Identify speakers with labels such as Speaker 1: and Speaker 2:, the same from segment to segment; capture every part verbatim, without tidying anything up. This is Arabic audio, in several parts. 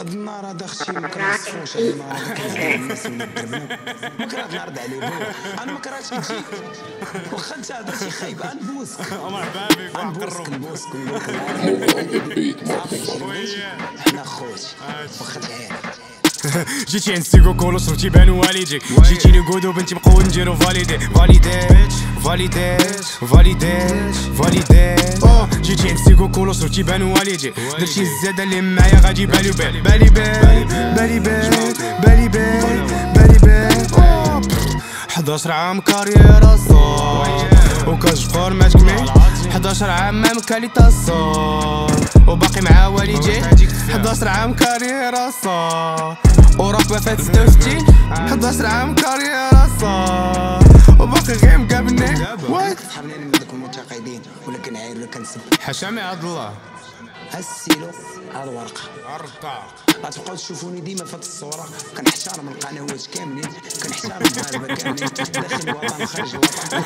Speaker 1: هاد النهار هذا اختي ما كنوصفوش. هاد النهار هذا كنعرف الناس اللي دربنا ما كرهت نعرض عليه بويا. انا ما كرهتش تجي واخا انت هضرتي خايبه غنبوسك
Speaker 2: مرحبا بك
Speaker 1: غنبوسك نبوسك حنا خوت واخا تعرف.
Speaker 2: جيتي نسيقو كولو صرتي بانو والديك جيتيني قودو بنتي بقاو نديرو فاليدي فاليدي فاليدي فاليدي فاليدي اوه جيتي نسيقو كولو صرتي بانو والديك درتي الزاده اللي معايا غادي بالي بالي بالي بالي بالي بالي بالي بالي بالي حداش عام كاريرا صار وكتجبر ما تكمل حداش عام ما مكالي تصار وباقي مع والدي حداش عام كاريرا صار وراك ما فات ستة وستين حداش عام كاريرا صار وباقي غير مقابلني وايت
Speaker 1: حبناني من دوك المتقاعدين ولا كنعاير ولا كنسب
Speaker 2: حشامي عبد الله
Speaker 1: هالسيلو هاد الورقه
Speaker 2: الرقاق
Speaker 1: غتبقاو تشوفوني ديما في هاد الصوره كنحترم القنوات كاملين كنحترم المغاربه كاملين داخل الوطن خارج الوطن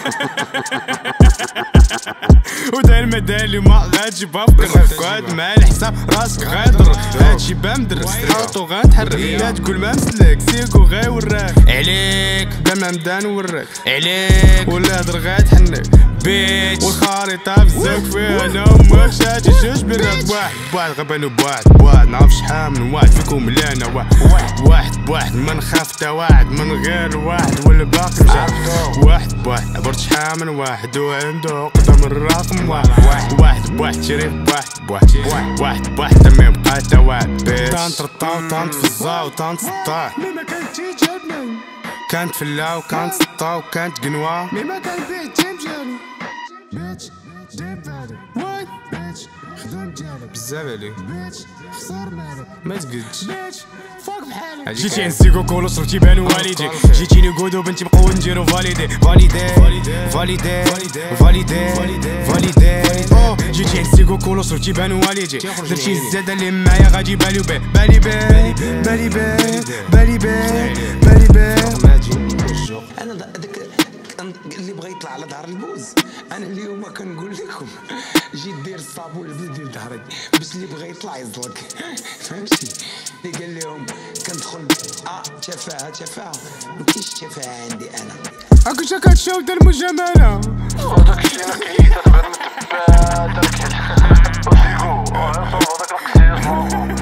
Speaker 2: وداير ما داري ما غاتجيبها فكر قاد مع الحساب راسك غادر هادشي بامدر حاطو غنتحرك لا تقول ما مسلك سيكو غيوريك عليك بلا ما نبدا نوريك عليك ولا هضر غتحنك بيتش والخريطة بزاف فيها انا وامك شاتي جوج بنات واحد بواحد غبانو بواحد بواحد نعرف شحال من واحد فيكم ملانا واحد واحد بواحد ما نخاف تا واحد من غير واحد والباقي مجا واحد بواحد عبرت شحال من واحد وعنده قدام الرقم واحد واحد بواحد شريف بواحد بواحد واحد بواحد تما يبقى تا واحد بيتش تنطرطا وتنط في الزا وتنط سطاع مي ما كانت تجابني كانت فلا وكانت سطا وكانت قنوة مي ما كان بيه تيم جاني بيتش جيب بالي واي بيتش خدام ديالك بزاف عليك بيتش خسر مالك ما تقدش بيتش فوق بحالك جيتي نسيقو كولو صرتي بانو والديك جيتيني قودو بنتي بقاو نديرو فاليدي فاليدي فاليدي فاليدي فاليدي اوه جيتي نسيقو كولو صرتي بانو والديك درتي الزاده اللي معايا غادي بالي بالي بالي بالي بالي بالي بالي بالي
Speaker 1: انا داك اللي بغى يطلع على ظهر البوز انا اليوم كنقول لكم جيت دير الصابون اللي دير ظهري باش اللي بغى يطلع يزلق فهمتي اللي قال لهم كندخل اه تفاهه تفاهه ما كاينش تفاهه عندي انا
Speaker 2: هاكا كتشاو دار المجامله
Speaker 3: وداكشي انا كيتغير متبع داك وسيقو وصوب هذاك القسيس